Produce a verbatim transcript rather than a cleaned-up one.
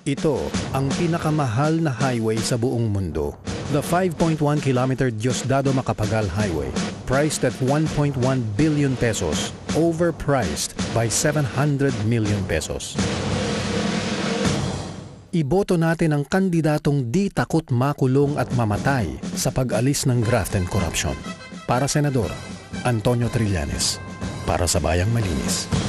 Ito ang pinakamahal na highway sa buong mundo. The five point one kilometer Diosdado Macapagal Highway, priced at one point one billion pesos, overpriced by seven hundred million pesos. Iboto natin ang kandidatong di takot makulong at mamatay sa pag-alis ng graft and corruption. Para Senador, Antonio Trillanes. Para sa Bayang Malinis.